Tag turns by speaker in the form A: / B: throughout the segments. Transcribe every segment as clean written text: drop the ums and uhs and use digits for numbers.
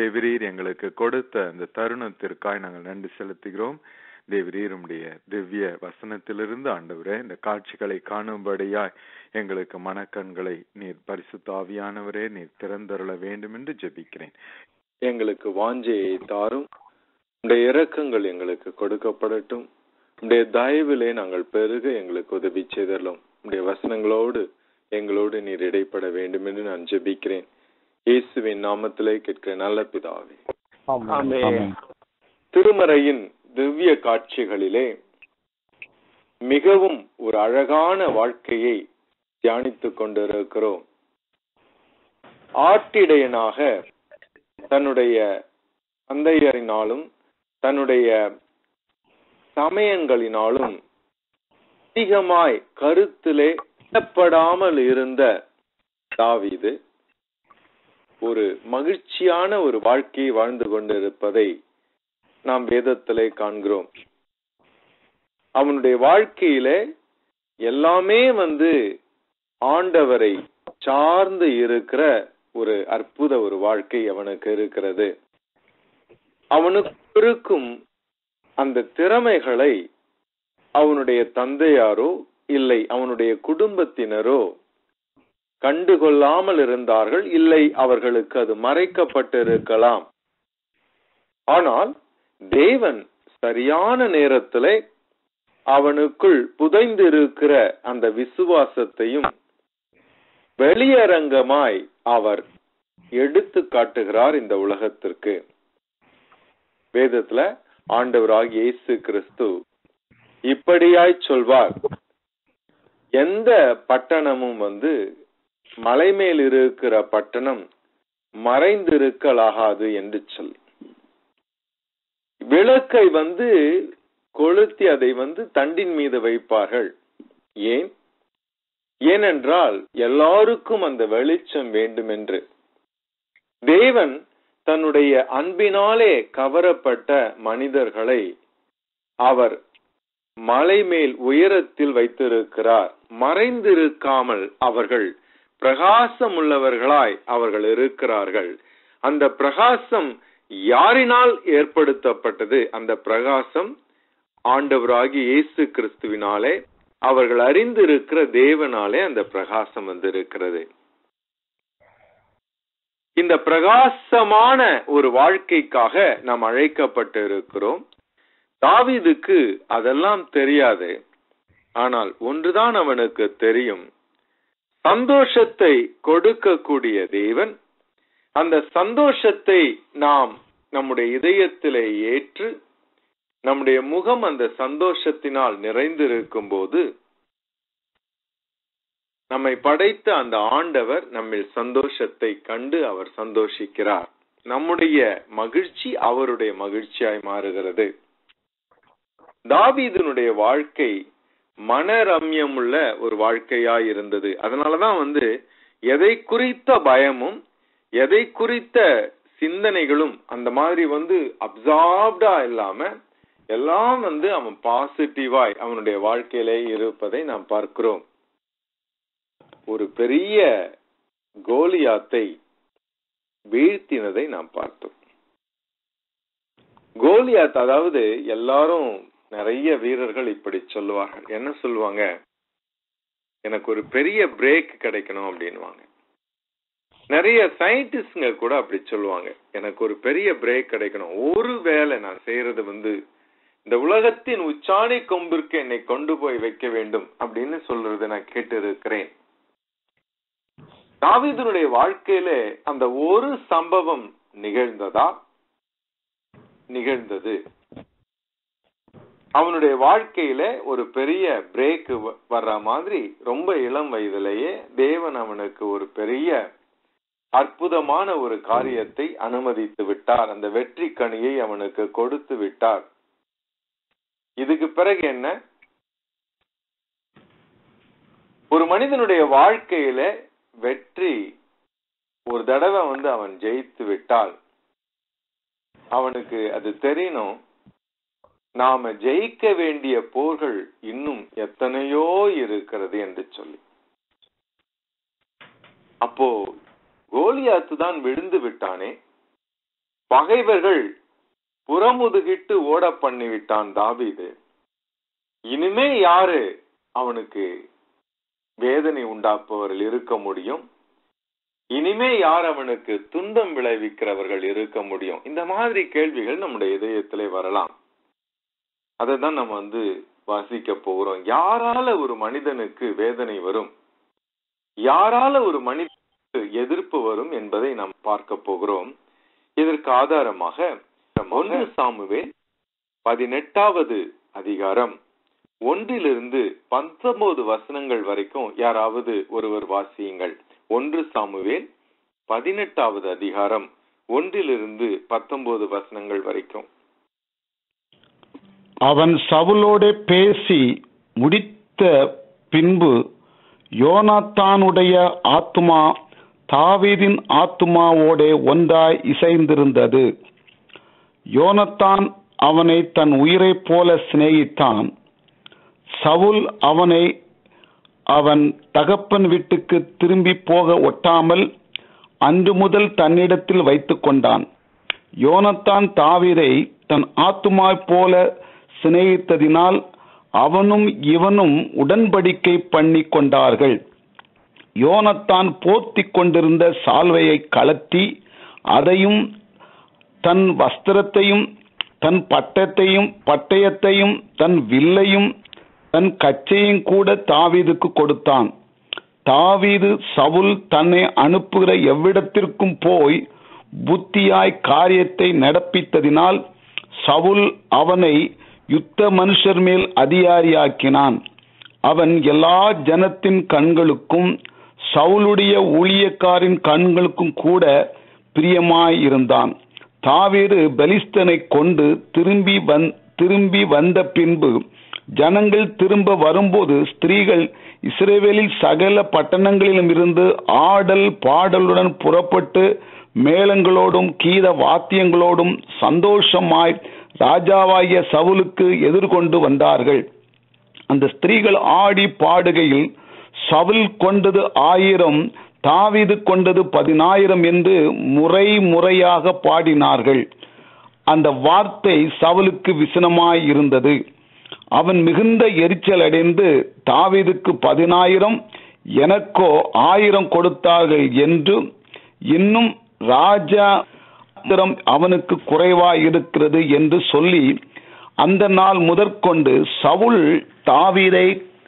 A: தேவரீர் எங்களுக்கு கொடுத்த அந்த தருணத்திற்காய் நாங்கள் நன்றி செலுத்துகிறோம். தேவரீர் உம்முடைய திவ்ய வசனத்திலிருந்து ஆண்டவரே இந்த காட்சிகளை காணும்படியாய் எங்களுக்கு மனக்கண்களை நீர் பரிசுத்த ஆவியானவரே நீர் திறந்தருள வேண்டும் என்று ஜெபிக்கிறேன். எங்களுக்கு வாஞ்சையை தாரும். உம்முடைய இரக்கங்கள் எங்களுக்கு கொடுக்கப்படட்டும். உம்முடைய தயவிலே நாங்கள் பெருக எங்களுக்கு உதவி செய்தரலும். உம்முடைய வசனங்களோடு எங்களோடு நீர் இடைப்பட வேண்டும் என்று நான் ஜெபிக்கிறேன். இயேசுவின் நாமத்திலே கேட்கிற நல்ல பிதாவே, ஆமென். திருமறையின் திவ்ய காட்சிகளிலே மிகவும் ஒரு அழகான வாழ்க்கையை தியானித்துக் கொண்டிருக்கிறோம். ஆட்டிடையனாக தன்னுடைய தந்தையரினாலும் தன்னுடைய சமயங்களினாலும் அதிகமாய் கருத்திலே படாமல் இருந்த தாவீது ஒரு மகிழ்ச்சியான ஒரு வாழ்க்கையை வாழ்ந்து கொண்டிருப்பதை நாம் வேதத்திலே காண்கிறோம். அவனுடைய வாழ்க்கையிலே எல்லாமே ஆண்டவரை சார்ந்து இருக்கிற ஒரு அற்புத ஒரு வாழ்க்கை அவனுக்கு இருக்கிறது. அவனுக்கு இருக்கும் அந்த திறமைகளை அவனுடைய தந்தையாரோ இல்லை அவனுடைய குடும்பத்தினரோ கண்டுகொள்ளாமல் இருந்தார்கள். இல்லை, அவர்களுக்கு அது மறைக்கப்பட்டிருக்கலாம். ஆனால் தேவன் சரியான நேரத்திலே அவனுக்குள் புதைந்திருக்கிற அந்த விசுவாசத்தையும் வெளியரங்கமாய் அவர் எடுத்து காட்டுகிறார் இந்த உலகத்திற்கு. வேதத்துல ஆண்டவராகிய இயேசு கிறிஸ்து இப்படியாய் சொல்வார், எந்த பட்டணமும் மலை மேல் இருக்கிற பட்டணம் மறைந்திருக்கலாகாது என்று சொல்லி, விளக்கை கொளுத்தி அதை தண்டின் மீது வைப்பார்கள். ஏனென்றால் எல்லாருக்கும் அந்த வெளிச்சம் வேண்டும் என்று. தேவன் தன்னுடைய அன்பினாலே கவரப்பட்ட மனிதர்களை அவர் மலை மேல் உயரத்தில் வைத்திருக்கிறார். மறைந்திருக்காமல் அவர்கள் பிரகாசம் உள்ளவர்களாய் அவர்கள் இருக்கிறார்கள். அந்த பிரகாசம் யாரினால் ஏற்படுத்தப்பட்டது? அந்த பிரகாசம் ஆண்டவராகிய இயேசு கிறிஸ்துவினாலே, அவர்கள் அறிந்திருக்கிற தேவனாலே அந்த பிரகாசம் இருக்கிறது. இந்த பிரகாசமான ஒரு வாழ்க்கைக்காக நாம் அழைக்கப்பட்டு இருக்கிறோம். தாவீதுக்கு அதெல்லாம் தெரியாது. ஆனால் ஒன்றுதான் அவனுக்கு தெரியும், சந்தோஷத்தை கொடுக்கக்கூடிய தேவன், அந்த சந்தோஷத்தை நாம் நம்முடைய இதயத்திலே ஏற்று நம்முடைய முகம் அந்த சந்தோஷத்தினால் நிறைந்திருக்கும் போது நம்மை படைத்த அந்த ஆண்டவர் நம்மில் சந்தோஷத்தை கண்டு அவர் சந்தோஷிக்கிறார். நம்முடைய மகிழ்ச்சி அவருடைய மகிழ்ச்சியாய் மாறுகிறது. தாவீதினுடைய வாழ்க்கை மனரம்யம் உள்ள ஒரு வாழ்க்கையாய் இருந்தது. அதனாலதான் எதை குறித்த பயமும் எதை குறித்த சிந்தனைகளும் அந்த மாதிரி அப்சார்ப்டா இல்லாம எல்லாம் அவன் பாசிட்டிவாய் அவனுடைய வாழ்க்கையிலே இருப்பதை நாம் பார்க்கிறோம். ஒரு பெரிய கோலியாத்தை வீழ்த்தினதை நாம் பார்த்தோம். கோலியாத், அதாவது எல்லாரும் நிறைய வீரர்கள் இப்படி சொல்லுவார்கள். என்ன சொல்லுவாங்க? எனக்கு ஒரு பெரிய பிரேக் கிடைக்கணும் அப்படின்வாங்க. நிறைய சயின்டிஸ்ட்ங்க கூட அப்படி சொல்லுவாங்க, எனக்கு ஒரு பெரிய பிரேக் கிடைக்கணும், ஒரு வேலை நான் செய்யறது இந்த உலகத்தின் உச்சாணி கொம்பிற்கு என்னை கொண்டு போய் வைக்க வேண்டும் அப்படின்னு சொல்றது நான் கேட்டு இருக்கிறேன். தாவீதுனுடைய வாழ்க்கையில அந்த ஒரு சம்பவம் நிகழ்ந்தது. அவனுடைய வாழ்க்கையில ஒரு பெரிய பிரேக் வர்ற மாதிரி ரொம்ப இளம் வயதிலேயே தேவன் அவனுக்கு ஒரு பெரிய அற்புதமான ஒரு காரியத்தை அனுமதித்து விட்டார். அந்த வெற்றி கனியை அவனுக்கு கொடுத்து விட்டார். இதுக்கு பிறகு என்ன? ஒரு மனிதனுடைய வாழ்க்கையில வெற்றி ஒரு தடவை அவன் ஜெயித்து விட்டால் அவனுக்கு அது தெரியணும், நாம ஜெயிக்க வேண்டிய போர்கள் இன்னும் எத்தனையோ இருக்கிறது என்று சொல்லி. அப்போ கோலியாத்து தான் விழுந்து விட்டானே, பகைவர்கள் புறமுதுகிட்டு ஓட பண்ணிவிட்டான் தாவீது. இனிமே யாரு அவனுக்கு வேதனை உண்டாக்குபவர்கள் இருக்க முடியும்? இனிமே யார் அவனுக்கு துன்பம் விளைவிக்கிறவர்கள் இருக்க முடியும்? இந்த மாதிரி கேள்விகள் நம்முடைய இதயத்திலே வரலாம். அதை தான் நம்ம வாசிக்க போகிறோம். யாரால ஒரு மனிதனுக்கு வேதனை வரும், யாரால ஒரு மனிதனுக்கு எதிர்ப்பு வரும் என்பதை நாம் பார்க்க போகிறோம். இதற்கு ஆதாரமாக 1 சாமுவேல் 18வது அதிகாரம் 1-19 வசனங்கள் வரைக்கும் யாராவது ஒருவர் வாசியுங்கள். 1 சாமுவேல் 18வது அதிகாரம் 1-19 வசனங்கள் வரைக்கும்.
B: அவன் சவுலோட பேசி முடித்த பின்பு யோனத்தானுடைய ஆத்துமா தாவீதின் ஆத்துமாவோட ஒன்றாய் இசைந்திருந்தது. யோனத்தான் அவனை தன் உயிரை போல சிநேகித்தான். சவுல் அவனை அவன் தகப்பன் வீட்டுக்கு திரும்பி போக ஒட்டாமல் அன்று முதல் தன்னிடத்தில் வைத்துக் கொண்டான். யோனத்தான் தாவீதை தன் ஆத்துமா போல சிநேகித்ததினால் அவனும் இவனும் உடன்படிக்கை பண்ணி கொண்டார்கள். யோனத்தான் போர்த்திக் கொண்டிருந்த சால்வையை கழற்றி அதையும் தன் வஸ்திரத்தையும் தன் பட்டயத்தையும் தன் வில்லையும் தன் கச்சையும் கூட தாவீதுக்கு கொடுத்தான். தாவீது சவுல் தன்னை அனுப்புகிற எவ்விடத்திற்கும் போய் புத்தியாய் காரியத்தை நடப்பித்ததினால் சவுல் அவனை யுத்த மனுஷர் மேல் அதிகாரியாக்கினான். அவன் எல்லா ஜனத்தின் கண்களுக்கும் சவுலுடைய ஊழியக்காரின் கண்களுக்கும் கூட பிரியமாயிருந்தான். தாவீது பெலிஸ்தனை கொண்டு திரும்பி வந்த பின்பு ஜனங்கள் திரும்ப வரும்போது ஸ்திரீகள் இஸ்ரவேலில் சகல பட்டணங்களிலும் இருந்து ஆடல் பாடலுடன் புறப்பட்டு மேளங்களோடும் கீத வாத்தியங்களோடும் சந்தோஷமாய் ராஜாவாகிய சவுலுக்கு எதிர்கொண்டு வந்தார்கள். அந்த ஸ்திரீகள் ஆடி பாடுகையில் சவுல் கொண்டது 1000, தாவீது கொண்டது 10,000 என்று முறையாக பாடினார்கள். அந்த வார்த்தை சவுலுக்கு விசனமாய் இருந்தது. அவன் மிகுந்த எரிச்சல் அடைந்து தாவீதுக்கு 10,000 எனக்கோ 1000 கொடுத்தார்கள் என்று, இன்னும் ராஜா அவனுக்கு குறைவாய் இருக்கிறது என்று சொல்லி அந்த நாள் முதற்கொண்டு சவுல் தாவீதை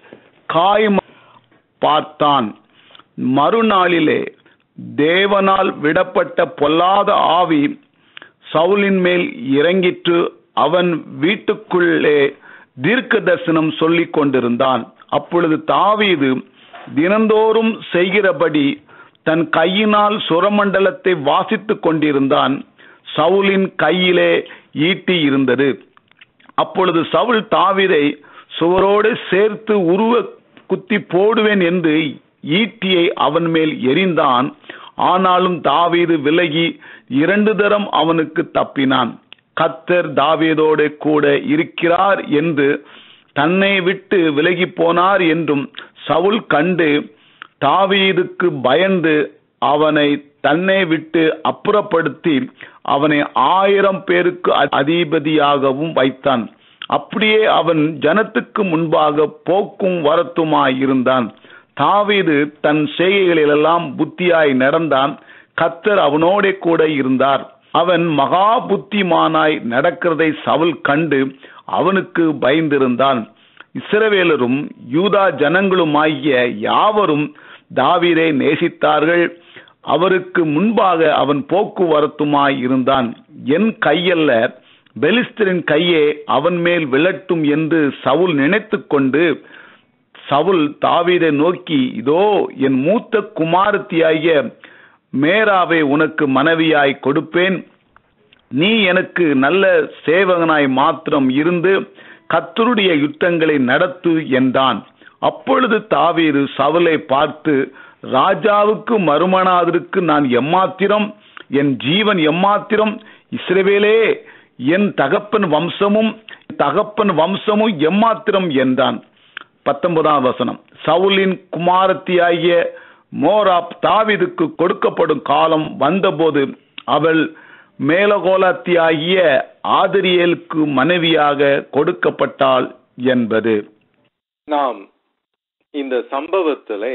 B: பார்த்தான். மறுநாளிலே தேவனால் விடப்பட்ட பொல்லாத ஆவி சவுலின் மேல் இறங்கிற்று. அவன் வீட்டுக்குள்ளே தீர்க்க தரிசனம் சொல்லிக் கொண்டிருந்தான். அப்பொழுது தாவீது தினந்தோறும் செய்கிறபடி தன் கையினால் சுரமண்டலத்தை வாசித்துக் கொண்டிருந்தான். சவுலின் கையிலே ஈட்டி இருந்தது. அப்பொழுது சவுல் தாவீதை சுவரோடு சேர்த்து உருவ குத்தி போடுவேன் என்று ஈட்டியை அவன் மேல் எறிந்தான். ஆனாலும் தாவீது விலகி 2 தரம் அவனுக்கு தப்பினான். கர்த்தர் தாவீதோடு கூட இருக்கிறார் என்று தன்னை விட்டு விலகி போனார் என்றும் சவுல் கண்டு தாவீதுக்கு பயந்து அவனை தன்னை விட்டு அப்புறப்படுத்தி அவனை 1000 பேருக்கு அதிபதியாகவும் வைத்தான். அப்படியே அவன் ஜனத்துக்கு முன்பாக போக்கும் வரத்துமாயிருந்தான். தாவீது தன் செய்கைகளிலெல்லாம் புத்தியாய் நடந்தான். கர்த்தர் அவனோட கூட இருந்தார். அவன் மகா புத்திமானாய் நடக்கிறதை சவுல் கண்டு அவனுக்கு பயந்திருந்தான். இஸ்ரவேலரும் யூதா ஜனங்களுமாகிய யாவரும் தாவீதை நேசித்தார்கள். அவருக்கு முன்பாக அவன் போக்குவரத்துமாய் இருந்தான். என் கையல்ல, பெலிஸ்தரின் கையே அவன் மேல் விழட்டும் என்று சவுல் நினைத்து கொண்டு சவுல் தாவீதை நோக்கி, இதோ என் மூத்த குமாரத்தியாகிய மேராவை உனக்கு மனைவியாய் கொடுப்பேன். நீ எனக்கு நல்ல சேவகனாய் மாத்திரம் இருந்து கர்த்தருடைய யுத்தங்களை நடத்து என்றான். அப்பொழுது தாவீது சவுலை பார்த்து, ராஜாவுக்கு மறுமனாதற்கு நான் எம்மாத்திரம், என் ஜீவன் எம்மாத்திரம், இஸ்ரவேலே என் தகப்பன் வம்சமும் எம்மாத்திரம் என்றான். 19ஆம் வசனம். சவுலின் குமாரத்தியாகிய மோராப் தாவீதுக்கு கொடுக்கப்படும் காலம் வந்தபோது அவள் மேலகோலாத்தியாகிய ஆதிரியேலுக்கு மனைவியாக கொடுக்கப்பட்டாள் என்பது.
A: நாம் இந்த சம்பவத்திலே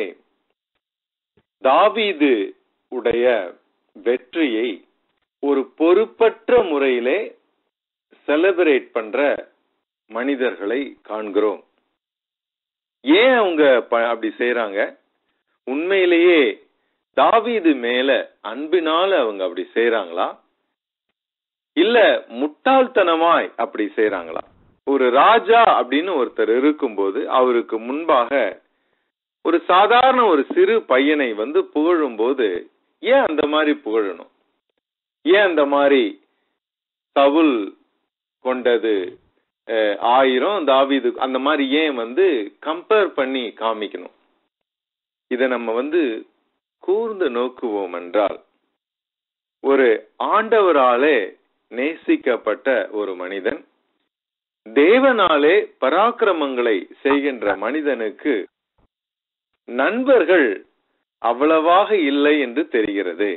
A: தாவீது உடைய வெற்றியை ஒரு பொறுப்பற்ற முறையிலே செலிப்ரேட் பண்ற மனிதர்களை காண்கிறோம். ஏன் அவங்க அப்படி செய்யறாங்க? உண்மையிலேயே தாவீது மேல அன்பினால அவங்க அப்படி செய்யறாங்களா, இல்ல முட்டாள்தனமாய் அப்படி செய்யறாங்களா? ஒரு ராஜா அப்படின்னு ஒருத்தர் இருக்கும்போது அவருக்கு முன்பாக ஒரு சாதாரண ஒரு சிறு பையனை வந்து புகழும் போது ஏன் அந்த மாதிரி புகழணும்? ஏன் அந்த மாதிரி சவுல் கொண்டது 1000 தாவீது அந்த மாதிரி ஏன் வந்து கம்பேர் பண்ணி காமிக்கணும்? இத நம்ம வந்து கூர்ந்து நோக்குவோம் என்றால், ஒரு ஆண்டவராலே நேசிக்கப்பட்ட ஒரு மனிதன், தேவனாலே பராக்கிரமங்களை செய்கின்ற மனிதனுக்கு நண்பர்கள் அவ்வளவாக இல்லை என்று தெரிகிறது.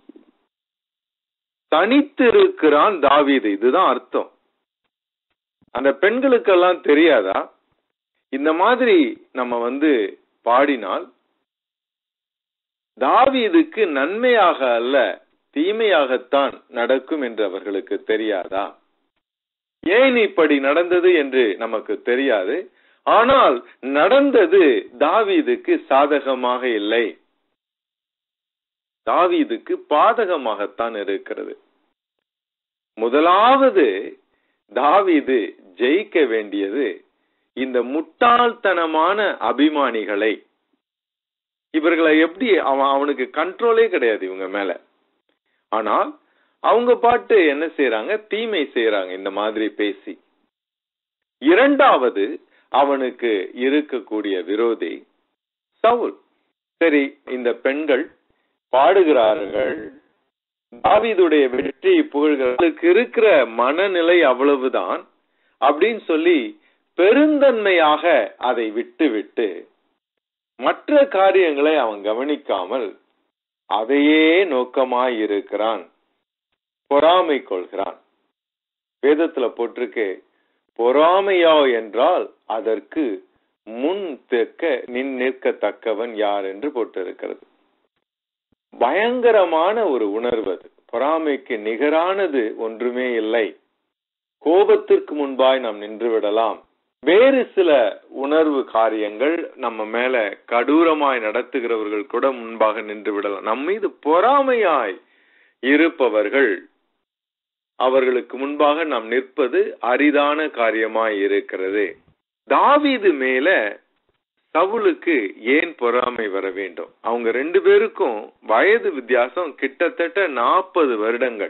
A: தனித்திருக்கிறான் தாவீது, இதுதான் அர்த்தம். அந்த பெண்களுக்கெல்லாம் தெரியாதா? இந்த மாதிரி நம்ம வந்து பாடினால் தாவீதுக்கு நன்மையாக அல்ல தீமையாகத்தான் நடக்கும் என்று அவர்களுக்கு தெரியாதா? ஏன் இப்படி நடந்தது என்று நமக்கு தெரியாது. ஆனால் நடந்தது தாவீதுக்கு சாதகமாக இல்லை, தாவீதுக்கு பாதகமாகத்தான் இருக்கிறது. முதலாவது தாவீது ஜெயிக்க வேண்டியது இந்த முட்டாள்தனமான அபிமானிகளை. இவர்களை எப்படி அவனுக்கு கண்ட்ரோலே கிடையாது இவங்க மேல. ஆனால் அவங்க பாட்டு என்ன செய்யறாங்க? தீமை செய்யறாங்க இந்த மாதிரி பேசி. இரண்டாவது அவனுக்கு இருக்கக்கூடிய விரோதி சவுல். சரி, இந்த பெண்கள் பாடுகிறார்கள், தாவீதுடைய வெற்றியை புகழ்கிறார்களுக்கு இருக்கிற மனநிலை அவ்வளவுதான் அப்படின்னு சொல்லி பெருந்தன்மையாக அதை விட்டு மற்ற காரியங்களை அவன் கவனிக்காமல் அதையே நோக்கமாய் இருக்கிறான், பொறாமை கொள்கிறான். வேதத்துல போட்டிருக்கு, பொறாமையா என்றால் அதற்கு முன் நிற்கத்தக்கவன் யார் என்று போட்டிருக்கிறது. பயங்கரமான ஒரு உணர்வு அது. பொறாமைக்கு நிகரானது ஒன்றுமே இல்லை. கோபத்திற்கு முன்பாய் நாம் நின்று விடலாம். வேறு சில உணர்வு காரியங்கள் நம்ம மேல கடூரமாய் நடத்துகிறவர்கள் கூட முன்பாக நின்று விடலாம். நம் மீது பொறாமையாய் இருப்பவர்கள், அவர்களுக்கு முன்பாக நாம் நிற்பது அரிதான காரியமாய் இருக்கிறது. தாவீது மேல சவுலுக்கு ஏன் பொறாமை வர வேண்டும்? அவங்க 2 பேருக்கும் வயது வித்தியாசம் கிட்டத்தட்ட 40 வருடங்கள்.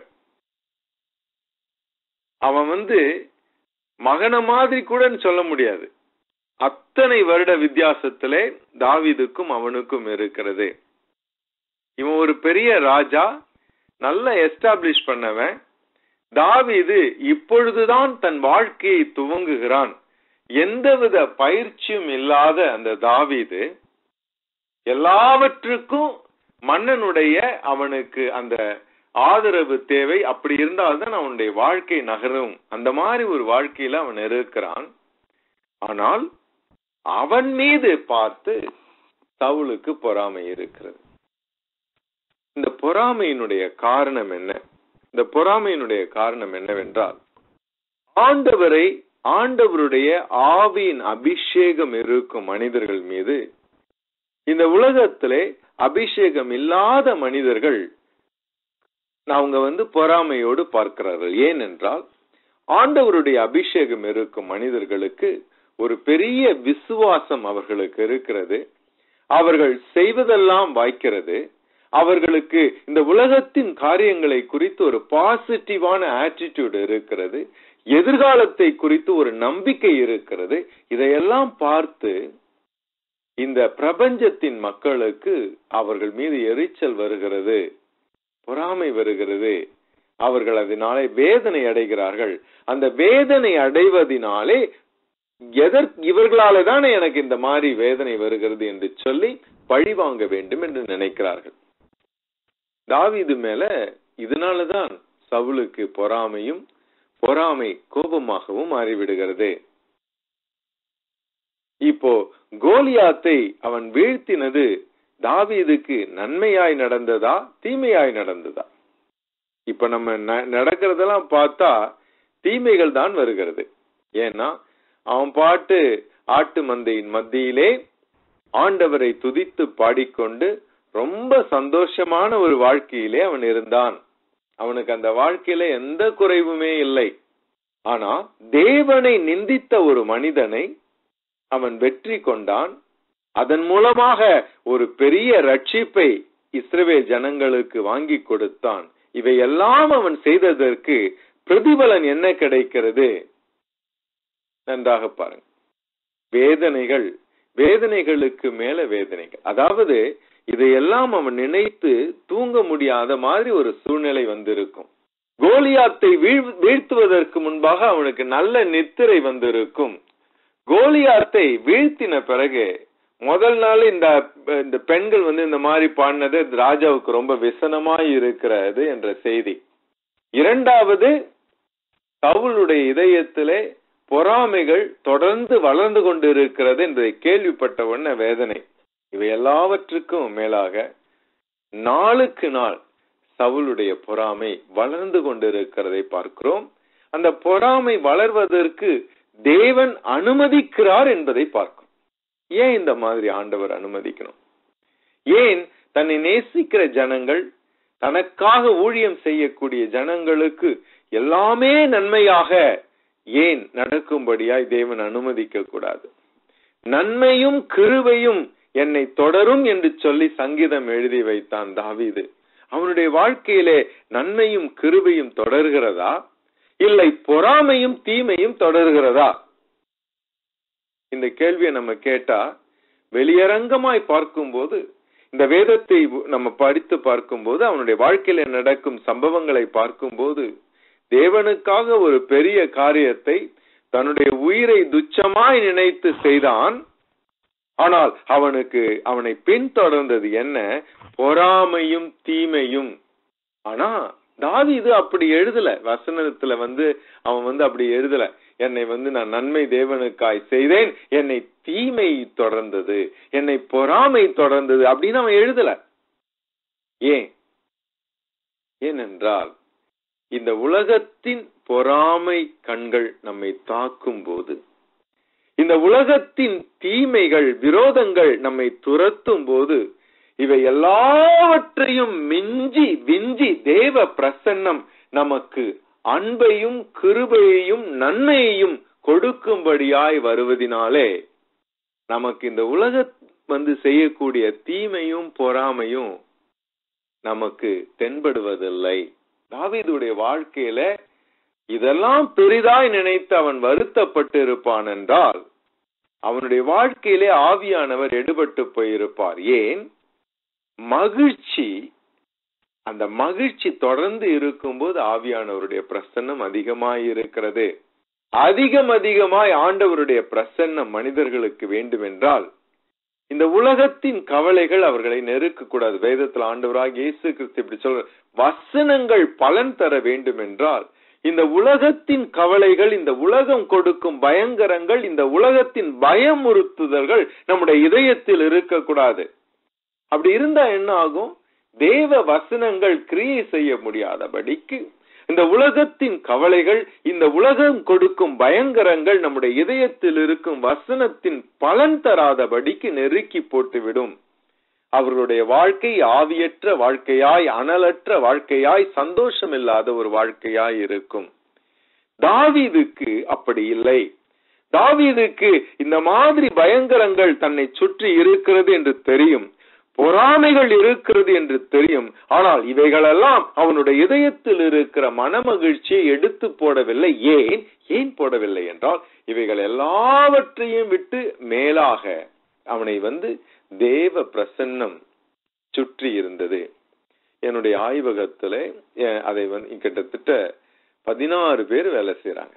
A: அவன் வந்து மகன மாதிரி கூட சொல்ல முடியாது. அத்தனை வருட வித்தியாசத்திலே தாவீதுக்கும் அவனுக்கும் இருக்கிறது. இவன் ஒரு பெரிய ராஜா, நல்ல எஸ்டாப்ளிஷ் பண்ணவன். தாவீது இப்பொழுதுதான் தன் வாழ்க்கையை துவங்குகிறான். எந்தவித பயிற்சியும் இல்லாத அந்த தாவீது எல்லாவற்றுக்கும் மன்னனுடைய அவனுக்கு அந்த ஆதரவு தேவை. அப்படி இருந்தால்தான் அவனுடைய வாழ்க்கை நகரும். அந்த மாதிரி ஒரு வாழ்க்கையில அவன் இருக்கிறான். ஆனால் அவன் மீது பார்த்து சவுலுக்கு பொறாமை இருக்கிறது. இந்த பொறாமையினுடைய காரணம் என்ன? இந்த பொறாமையினுடைய காரணம் என்னவென்றால், ஆண்டவருடைய ஆவியின் அபிஷேகம் இருக்கும் மனிதர்கள் மீது இந்த உலகத்திலே அபிஷேகம் இல்லாத மனிதர்கள் அவங்க வந்து பொறாமையோடு பார்க்கிறார்கள். ஏனென்றால் ஆண்டவருடைய அபிஷேகம் இருக்கும் மனிதர்களுக்கு ஒரு பெரிய விசுவாசம் அவர்களுக்கு இருக்கிறது. அவர்கள் செய்வதெல்லாம் வாய்க்கிறது. அவர்களுக்கு இந்த உலகத்தின் காரியங்களை குறித்து ஒரு பாசிட்டிவான ஆட்டிடியூட் இருக்கிறது. எதிர்காலத்தை குறித்து ஒரு நம்பிக்கை இருக்கிறது. இதையெல்லாம் பார்த்து இந்த பிரபஞ்சத்தின் மக்களுக்கு அவர்கள் மீது எரிச்சல் வருகிறது, பொறாமை வருகிறது. அவர்கள் அதனாலே வேதனை அடைகிறார்கள். அந்த வேதனை அடைவதனாலே இவர்களால தானே எனக்கு இந்த மாதிரி வேதனை வருகிறது என்று சொல்லி பழி வாங்க வேண்டும் என்று நினைக்கிறார்கள். தாவீது மேல இதனாலதான் சவுலுக்கு பொறாமையும், பொறாமை கோபமாகவும் மாறிவிடுகிறது. இப்போ கோலியாத்தை அவன் வீழ்த்தினது தாவீதுக்கு நன்மையாய் நடந்ததா, தீமையாய் நடந்ததா? இப்ப நம்ம நடக்கிறதெல்லாம் பார்த்தா தீமைகள் தான் வருகிறது. ஏன்னா அவன் பாட்டு ஆட்டு மந்தையின் மத்தியிலே ஆண்டவரை துதித்து பாடிக்கொண்டு ரொம்ப சந்தோஷமான ஒரு வாழ்க்கையிலே அவன் இருந்தான். அவனுக்கு அந்த வாழ்க்கையில எந்த குறைவுமே இல்லை. ஆனா தேவனை நிந்தித்த ஒரு மனிதனை அவன் வெற்றி கொண்டான். அதன் மூலமாக ஒரு பெரிய ரட்சிப்பை இஸ்ரவேல் ஜனங்களுக்கு வாங்கி கொடுத்தான். இவையெல்லாம் அவன் செய்ததற்கு பிரதிபலன் என்ன கிடைக்கிறது? நன்றாக பாருங்க. வேதனைகள், வேதனைகளுக்கு மேல வேதனைகள். அதாவது இதையெல்லாம் அவன் நினைத்து தூங்க முடியாத மாதிரி ஒரு சூழ்நிலை வந்திருக்கும். கோலியாத்தை வீழ்த்துவதற்கு முன்பாக அவனுக்கு நல்ல நித்திரை வந்திருக்கும். கோலியாத்தை வீழ்த்தின பிறகு முதல் நாள் இந்த பெண்கள் இந்த மாதிரி பாடினது ராஜாவுக்கு ரொம்ப விசனமாய் இருக்கிறது என்ற செய்தி. இரண்டாவது, சவுலுடைய இதயத்திலே பொறாமைகள் தொடர்ந்து வளர்ந்து கொண்டிருக்கிறது என்பதை கேள்விப்பட்ட உடனே வேதனை. இவை எல்லாவற்றுக்கும் மேலாக நாளுக்கு நாள் சவுலுடைய பொறாமை வளர்ந்து கொண்டிருக்கிறதை பார்க்கிறோம். அந்த பொறாமை வளர்வதற்கு தேவன் அனுமதிக்கிறார் என்பதை பார்க்கிறோம். ஏன் இந்த மாதிரி ஆண்டவர் அனுமதிக்கணும்? ஏன் தன்னை நேசிக்கிற ஜனங்கள், தனக்காக ஊழியம் செய்யக்கூடிய ஜனங்களுக்கு எல்லாமே நன்மையாக ஏன் நடக்கும்படியாய் தேவன் அனுமதிக்க கூடாது? நன்மையும் கிருபையும் என்னை தொடரும் என்று சொல்லி சங்கீதம் எழுதி வைத்தான் தாவீது. அவனுடைய வாழ்க்கையிலே நன்மையும் கிருபையும் தொடர்கிறதா, இல்லை பொறாமையும் தீமையும் தொடர்கிறதா? இந்த கேள்வியை நம்ம கேட்டா வெளியரங்கமாய் பார்க்கும்போது, இந்த வேதத்தை நம்ம படித்து பார்க்கும்போது, அவனுடைய வாழ்க்கையில நடக்கும் சம்பவங்களை பார்க்கும்போது, தேவனுக்காக ஒரு பெரிய காரியத்தை தன்னுடைய உயிரை துச்சமாய் நினைத்து செய்தான். ஆனால் அவனை பின்தொடர்ந்தது என்ன? பொறாமையும் தீமையும். ஆனா தாவீது அப்படி எழுதல. வசனத்துல அவன் அப்படி எழுதல. என்னை நான் நன்மை தேவனுக்காய் செய்தேன், என்னை தீமை தொடர்ந்தது, என்னை பொறாமை தொடர்ந்தது அப்படின்னு அவன் எழுதல. ஏனென்றால் இந்த உலகத்தின் பொறாமை கண்கள் நம்மை தாக்கும் போது, இந்த உலகத்தின் தீமைகள், விரோதங்கள் நம்மை துரத்தும் போது, இவை எல்லாவற்றையும் மிஞ்சி விஞ்சி தேவ பிரசன்னம் நமக்கு அன்பையும் கிருபையையும் நன்மையையும் கொடுக்கும்படியாய் வருவதினாலே நமக்கு இந்த உலகம் செய்யக்கூடிய தீமையும் பொறாமையும் நமக்கு தென்படுவதில்லை. தாவீதுடைய வாழ்க்கையில இதெல்லாம் பெரிதாய் நினைத்து அவன் வருத்தப்பட்டு இருப்பான் என்றால், அவனுடைய வாழ்க்கையிலே ஆவியானவர் எடுபட்டு போயிருப்பார். ஏன்? மகிழ்ச்சி, அந்த மகிழ்ச்சி தொடர்ந்து இருக்கும்போது ஆவியானவருடைய பிரசன்னம் அதிகமாய் இருக்கிறது. அதிகமாய் ஆண்டவருடைய பிரசன்னம் மனிதர்களுக்கு வேண்டும் என்றால், இந்த உலகத்தின் கவலைகள் அவர்களை நெருக்க கூடாது. வேதத்தில் ஆண்டவராக இயேசு கிறிஸ்து இப்படி சொல்ற, வசனங்கள் பலன் தர வேண்டும் என்றால் இந்த உலகத்தின் கவலைகள், இந்த உலகம் கொடுக்கும் பயங்கரங்கள், இந்த உலகத்தின் பயமுறுத்துதல்கள் நம்முடைய இதயத்தில் இருக்கக்கூடாது. அப்படி இருந்தா என்ன ஆகும்? தேவ வசனங்கள் கிரியை செய்ய முடியாதபடிக்கு இந்த உலகத்தின் கவலைகள், இந்த உலகம் கொடுக்கும் பயங்கரங்கள் நம்முடைய இதயத்தில் இருக்கும் வசனத்தின் பலன் தராதபடிக்கு நெருக்கி போட்டுவிடும். அவர்களுடைய வாழ்க்கை ஆவியற்ற வாழ்க்கையாய், அனலற்ற வாழ்க்கையாய், சந்தோஷம் இல்லாத ஒரு வாழ்க்கையாய் இருக்கும். தாவீதுக்கு அப்படி இல்லை. தாவீதுக்கு இந்த மாதிரி பயங்கரங்கள் தன்னை சுற்றி இருக்கிறது என்று தெரியும், பொறாமைகள் இருக்கிறது என்று தெரியும். ஆனால் இவைகளெல்லாம் அவனுடைய இதயத்தில் இருக்கிற மனமகிழ்ச்சியை எடுத்து போடவில்லை. ஏன் போடவில்லை என்றால், இவைகள் எல்லாவற்றையும் விட்டு மேலாக அவனை தேவ பிரசன்னம் சுற்றி இருந்தது. என்னுடைய ஆய்வகத்துல அதை கிட்டத்தட்ட 16 பேர் வேலை செய்யறாங்க.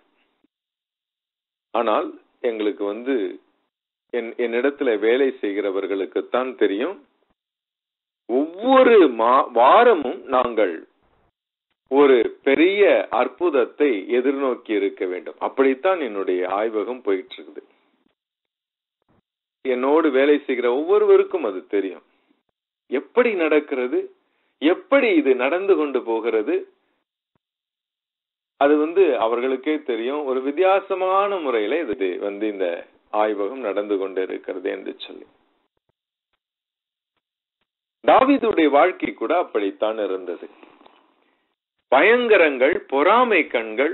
A: ஆனால் எங்களுக்கு என்னிடத்துல வேலை செய்கிறவர்களுக்குத்தான் தெரியும், ஒவ்வொரு வாரமும் நாங்கள் ஒரு பெரிய அற்புதத்தை எதிர்நோக்கி இருக்க வேண்டும். அப்படித்தான் என்னுடைய ஆய்வகம் போயிட்டு இருக்குது. என்னோடு வேலை செய்கிற ஒவ்வொருவருக்கும் அது தெரியும். எப்படி நடக்கிறது, எப்படி இது நடந்து கொண்டு போகிறது, அது அவர்களுக்கே தெரியும். ஒரு வித்தியாசமான முறையில இது இந்த ஆய்வகம் நடந்து கொண்டு இருக்கிறது என்று சொல்லி. தாவீதுடைய வாழ்க்கை கூட அப்படித்தான் இருந்தது. பயங்கரங்கள், பொறாமை கண்கள்,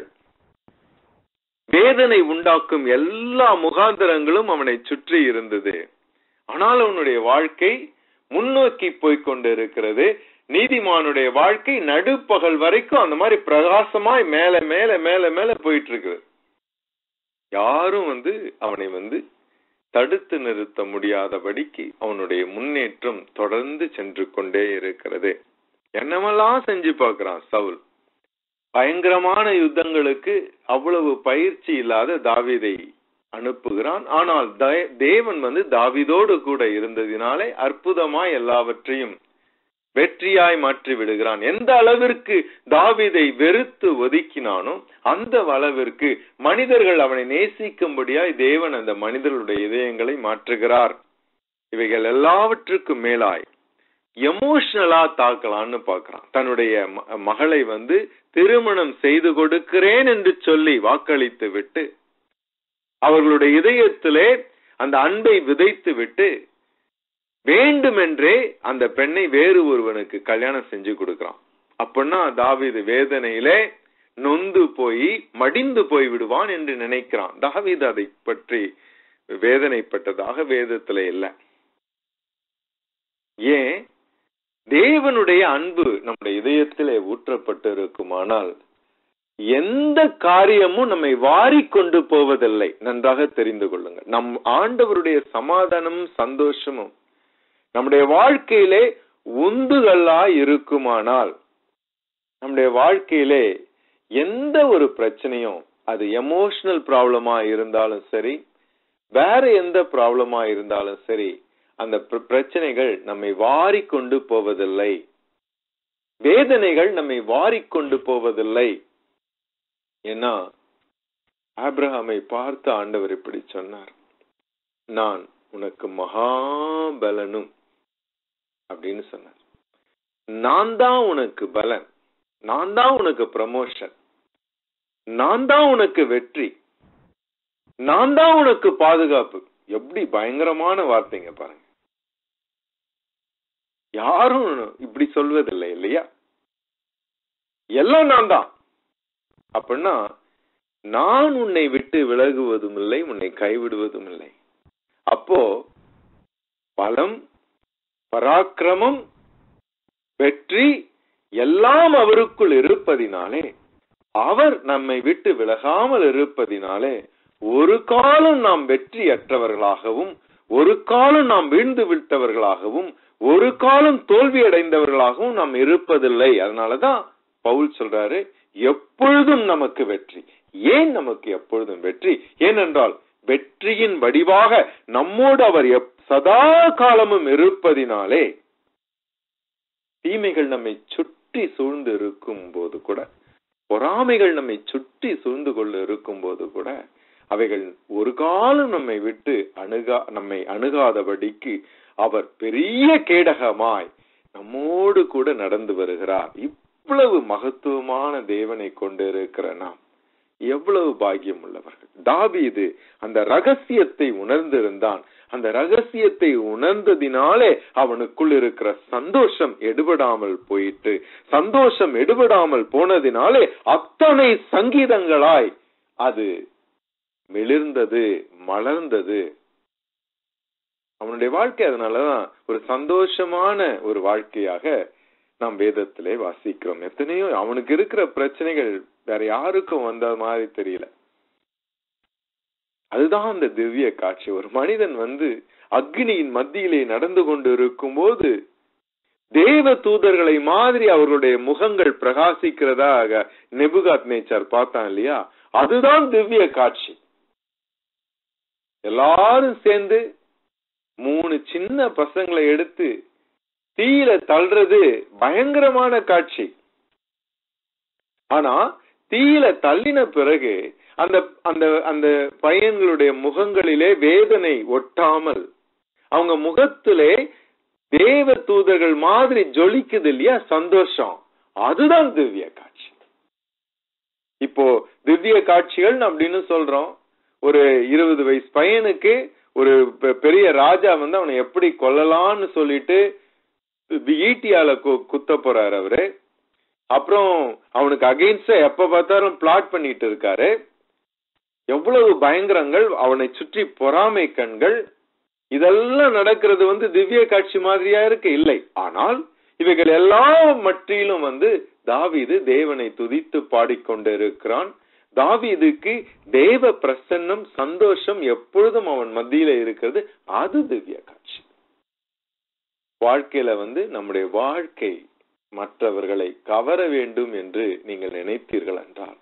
A: வேதனை உண்டாக்கும் எல்லா முகாந்திரங்களும் அவனை சுற்றி இருந்தது. ஆனால் அவனுடைய வாழ்க்கை முன்னோக்கி போய்கொண்டு இருக்கிறது. நீதிமானுடைய வாழ்க்கை நடுப்பகல் வரைக்கும் அந்த மாதிரி பிரகாசமாய் மேல மேல மேல மேல போயிட்டு இருக்கு. யாரும் அவனை தடுத்து நிறுத்த முடியாதபடிக்கு அவனுடைய முன்னேற்றம் தொடர்ந்து சென்று கொண்டே இருக்கிறது. என்னமெல்லாம் செஞ்சு பார்க்கிறான் சவுல். பயங்கரமான யுத்தங்களுக்கு அவ்வளவு பயிற்சி இல்லாத தாவீதை அனுப்புகிறான். ஆனால் தேவன் தாவீதோடு கூட இருந்ததினாலே அற்புதமாய் எல்லாவற்றையும் வெற்றியாய் மாற்றி விடுகிறான். எந்த அளவிற்கு தாவீதை வெறுத்து ஒதுக்கினானோ அந்த அளவிற்கு மனிதர்கள் அவனை நேசிக்கும்படியாய் தேவன் அந்த மனிதர்களுடைய இதயங்களை மாற்றுகிறார். இவைகள் எல்லாவற்றுக்கும் மேலாய் எமோஷனலா தாக்கலான்னு பாக்குறான். தன்னுடைய மகளை திருமணம் செய்து கொடுக்கிறேன் என்று சொல்லி வாக்களித்து விட்டு அவர்களுடைய இதயத்திலே அந்த அன்பை விதைத்து விட்டு வேண்டுமென்றே அந்த பெண்ணை வேறு ஒருவனுக்கு கல்யாணம் செஞ்சு கொடுக்கிறான். அப்படின்னா தாவீது வேதனையிலே நொந்து போய் மடிந்து போய் விடுவான் என்று நினைக்கிறான். தாவீது அதை பற்றி வேதனைப்பட்டதாக வேதத்துல இல்லை. ஏன்? தேவனுடைய அன்பு நம்முடைய இதயத்திலே ஊற்றப்பட்டு இருக்குமானால் எந்த காரியமும் நம்மை வாரி கொண்டு போவதில்லை. நன்றாக தெரிந்து கொள்ளுங்கள். நம் ஆண்டவருடைய சமாதானமும் சந்தோஷமும் நம்முடைய வாழ்க்கையிலே உந்துதலா இருக்குமானால், நம்முடைய வாழ்க்கையிலே எந்த ஒரு பிரச்சனையும், அது எமோஷனல் ப்ராப்ளமா இருந்தாலும் சரி, வேற எந்த ப்ராப்ளமா இருந்தாலும் சரி, அந்த பிரச்சனைகள் நம்மை வாரி கொண்டு போவதில்லை. வேதனைகள் நம்மை வாரி கொண்டு போவதில்லை. ஏன்னா ஆபிரகாமை பார்த்து ஆண்டவர் இப்படி சொன்னார், நான் உனக்கு மகாபலனும் அப்படின்னு சொன்னார். நான் தான் உனக்கு பலன், நான் தான் உனக்கு ப்ரமோஷன், நான் தான் உனக்கு வெற்றி, நான் தான் உனக்கு பாதுகாப்பு. எப்படி பயங்கரமான வார்த்தைங்க பாருங்க. யாரும் இப்படி சொல்வதில்லை இல்லையா? எல்லாம் நான் தான். அப்படின்னா நான் உன்னை விட்டு விலகுவதும் இல்லை, உன்னை கைவிடுவதும் இல்லை. அப்போ பலம், பராக்கிரமம், வெற்றி எல்லாம் அவருக்குள் இருப்பதினாலே, அவர் நம்மை விட்டு விலகாமல் இருப்பதினாலே, ஒரு காலம் நாம் வெற்றியற்றவர்களாகவும், ஒரு காலம் நாம் வீழ்ந்து விட்டவர்களாகவும், ஒரு காலம் தோல்வி அடைந்தவர்களாகவும் நாம் இருப்பதில்லை. அதனாலதான் பவுல் சொல்றாரு, எப்பொழுதும் நமக்கு வெற்றி. ஏன் நமக்கு எப்பொழுதும் வெற்றி? ஏனென்றால் வெற்றியின் வடிவாக நம்மோடு அவர் சதா காலமும் இருப்பதினாலே, தீமைகள் நம்மை சுற்றி சூழ்ந்து இருக்கும் போது கூட, பொறாமைகள் நம்மை சுற்றி சூழ்ந்து கொண்டு இருக்கும் போது கூட, அவைகள் ஒரு காலம் நம்மை விட்டு நம்மை அணுகாதபடிக்கு அவர் பெரிய கேடகமாய் நம்மோடு கூட நடந்து வருகிறார். இவ்வளவு மகத்துவமான தேவனை கொண்டிருக்கிற நாம் எவ்வளவு பாக்கியம் உள்ளவர்கள். தாவீது அந்த ரகசியத்தை உணர்ந்திருந்தான். அந்த ரகசியத்தை உணர்ந்ததினாலே அவனுக்குள் இருக்கிற சந்தோஷம் எடுபடாமல் போயிட்டு, சந்தோஷம் எடுபடாமல் போனதினாலே அத்தனை சங்கீதங்களாய் அது மிளிர்ந்தது, மலர்ந்தது. அவனுடைய வாழ்க்கை அதனாலதான் ஒரு சந்தோஷமான ஒரு வாழ்க்கையாக நாம் வேதத்திலே வாசிக்கிறோம். எத்தனையோ அவனுக்கு இருக்கிற பிரச்சனைகள் வேற யாருக்கும் வந்த மாதிரி தெரியல. அதுதான் அந்த திவ்ய காட்சி. ஒரு மனிதன் அக்னியின் மத்தியிலே நடந்து கொண்டு இருக்கும் போது தேவ தூதர்களை மாதிரி அவர்களுடைய முகங்கள் பிரகாசிக்கிறதாக நேபுகாத்நேச்சார் பார்த்தான் இல்லையா? அதுதான் திவ்ய காட்சி. எல்லாரும் சேர்ந்து 3 சின்ன பசங்களை எடுத்து தீயில தள்ளுறது பயங்கரமான காட்சி. ஆனா தீயில தள்ளின பிறகு அந்த அந்த அந்த பையன்களுடைய முகங்களிலே வேதனை ஒட்டாமல் அவங்க முகத்திலே தேவ தூதர்கள் மாதிரி ஜொலிக்குது இல்லையா சந்தோஷம். அதுதான் திவ்ய காட்சி. இப்போ திவ்ய காட்சிகள் அப்படின்னு சொல்றோம். ஒரு 20 வயசு பையனுக்கு ஒரு பெரிய ராஜா வந்து அவனை எப்படி கொல்லலான்னு சொல்லிட்டு ஈட்டியால குத்த போறாரு அவரு. அப்புறம் அவனுக்கு அகைன்ஸ்டா எப்ப பார்த்தாலும் பிளாட் பண்ணிட்டு இருக்காரு. எவ்வளவு பயங்கரங்கள், அவனை சுற்றி பொறாமை கண்கள், இதெல்லாம் நடக்கிறது வந்து திவ்ய காட்சி மாதிரியா இருக்கு இல்லை. ஆனால் இவைகள் எல்லாம் மற்றிலும் வந்து தாவீது தேவனை துதித்து பாடிக்கொண்டு இருக்கிறான். தாவீதுக்கு தேவ பிரசன்னம் சந்தோஷம் எப்பொழுதும் அவன் மத்தியில இருக்கிறது. அது திவ்ய காட்சி. வாழ்க்கையில வந்து நம்முடைய வாழ்க்கை மற்றவர்களை கவர வேண்டும் என்று நீங்கள் நினைத்தீர்கள் என்றால்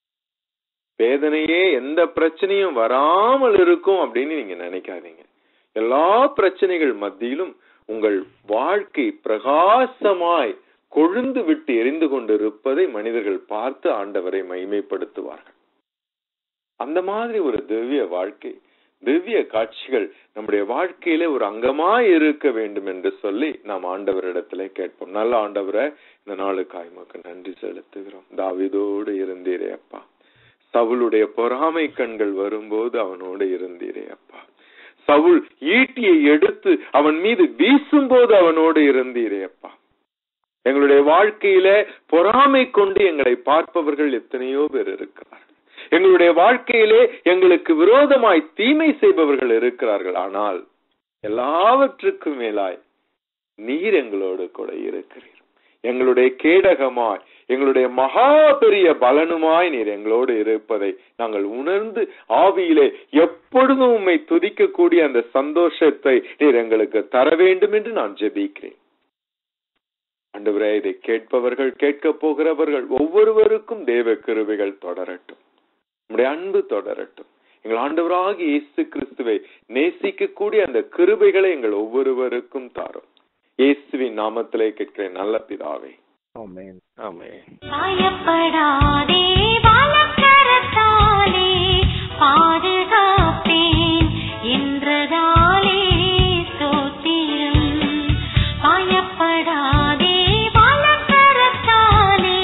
A: வேதனையே எந்த பிரச்சனையும் வராமல் இருக்கும் அப்படின்னு நீங்க நினைக்காதீங்க. எல்லா பிரச்சனைகள் மத்தியிலும் உங்கள் வாழ்க்கை பிரகாசமாய் கொழுந்து விட்டு எரிந்து கொண்டிருப்பதை மனிதர்கள் பார்த்து ஆண்டவரை மகிமைப்படுத்துவார்கள். அந்த மாதிரி ஒரு திவ்ய வாழ்க்கை, திவ்ய காட்சிகள் நம்முடைய வாழ்க்கையிலே ஒரு அங்கமாய் இருக்க வேண்டும் என்று சொல்லி நாம் ஆண்டவரிடத்திலே கேட்போம். நல்ல ஆண்டவரை, இந்த நாளுக்காய் உமக்கு நன்றி செலுத்துகிறோம். தாவீதோடு இருந்தீரே அப்பா. சவுளுடைய பொறாமை கண்கள் வரும்போது அவனோடு இருந்தீரே அப்பா. சவுல் ஈட்டியை எடுத்து அவன் மீது வீசும் போது அவனோடு இருந்தீரே அப்பா. எங்களுடைய வாழ்க்கையில பொறாமை கொண்டு எங்களை பார்ப்பவர்கள் எத்தனையோ பேர் இருக்கிறார்கள். எங்களுடைய வாழ்க்கையிலே எங்களுக்கு விரோதமாய் தீமை செய்பவர்கள் இருக்கிறார்கள். ஆனால் எல்லாவற்றுக்கும் மேலாய் நீர் எங்களோடு கூட இருக்கிறீர். எங்களுடைய கேடகமாய், எங்களுடைய மகா பெரிய பலனுமாய் நீர் எங்களோடு இருப்பதை நாங்கள் உணர்ந்து ஆவியிலே எப்பொழுதும் உம்மை துதிக்கக்கூடிய அந்த சந்தோஷத்தை நீர் எங்களுக்கு தர வேண்டும் என்று நான் ஜெபிக்கிறேன். ஆண்டவரே, இதை கேட்பவர்கள், கேட்க போகிறவர்கள் ஒவ்வொருவருக்கும் தேவ கிருபைகள் தொடரட்டும். நம்முடைய அன்பு தொடரட்டும். எங்கள் ஆண்டவராகிய இயேசு கிறிஸ்துவை நேசிக்கக்கூடிய அந்த கிருபைகளை எங்கள் ஒவ்வொருவருக்கும் தாரும். இயேசுவின் நாமத்திலே கேட்கிறேன் நல்ல பிதாவே. ஆமென். ஆமென்.
C: பயப்படாதே, வலக்கரத்தாலே பாதுகாப்பேன் என்றதாலே ஸ்தோத்திரம். பயப்படாதே, வலக்கரத்தாலே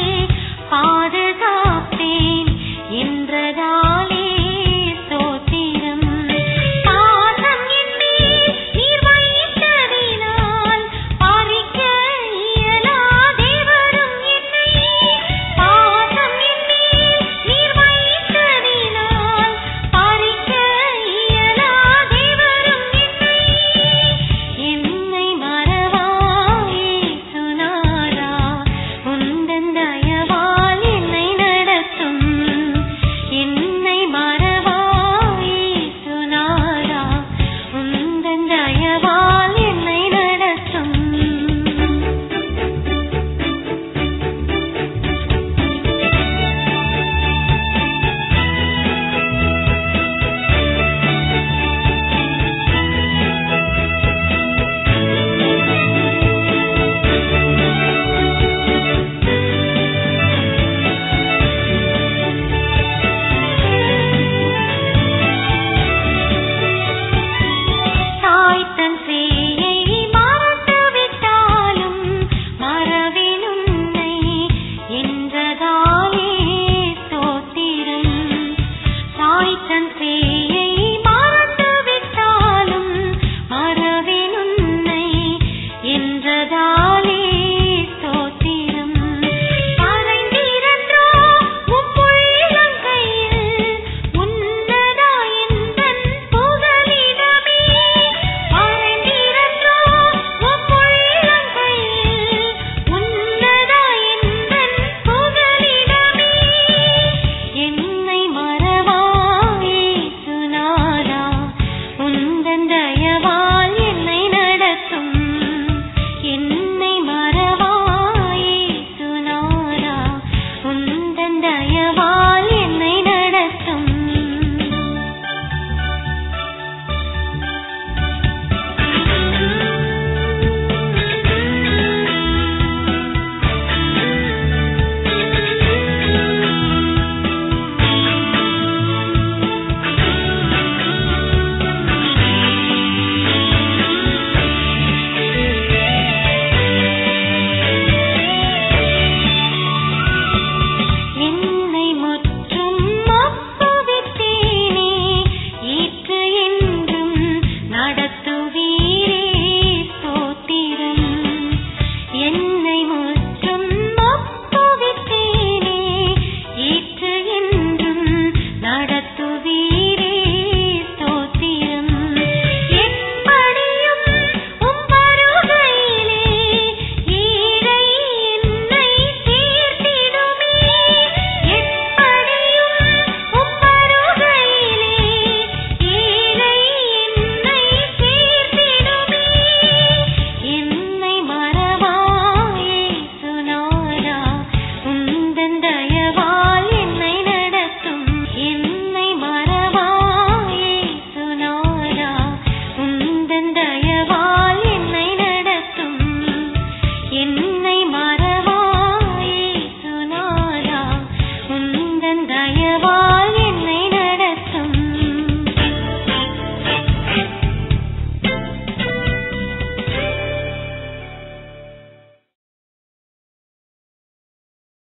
C: பாதுகாப்பேன் என்றதாலே ஸ்தோத்திரம். பாசம் என்னே நீர் வைத்ததினால் பறிக்க இயலா தேவரும் என்னை. பாசம் என்னே நீர் வைத்ததினால் பறிக்க இயலா தேவரும் என்னை. என்னை மறவாயே சுனாரா, உந்தன் தயவால் என்னை நடத்தும். என்னை மறவாயே சுனாரா, உந்தன் தயவால் என்னை நடத்தும். தாய்த்தன் சேயை மறந்துவிட்டாலும் மறவேன் உன்னை என்றதாலே ஸ்தோத்திரம். தாய்த்தன் சேயை மறந்துவிட்டாலும் மறவேன் உன்னை என்றதாலே